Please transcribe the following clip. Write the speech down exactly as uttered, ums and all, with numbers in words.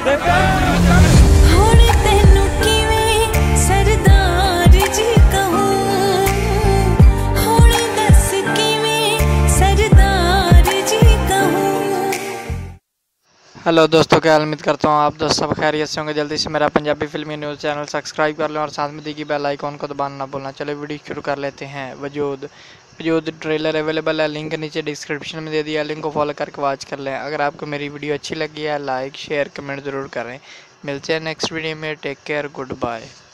Hello दोस्तों, क्या हाल, उम्मीद करता हूँ आप दोस्त सब खैरियत से होंगे। जल्दी से मेरा पंजाबी फिल्मी न्यूज़ चैनल सब्सक्राइब कर लें और साथ में दी गई बेल आइकॉन को दबाना ना भूलना। चलो वीडियो शुरू कर लेते हैं। वजूद वजूद ट्रेलर अवेलेबल है, लिंक नीचे डिस्क्रिप्शन में दे दिया, लिंक को फॉलो करके वॉच कर लें। अगर आपको मेरी वीडियो अच्छी लगी है, लाइक शेयर कमेंट ज़रूर करें। मिलते हैं नेक्स्ट वीडियो में। Take care, good bye.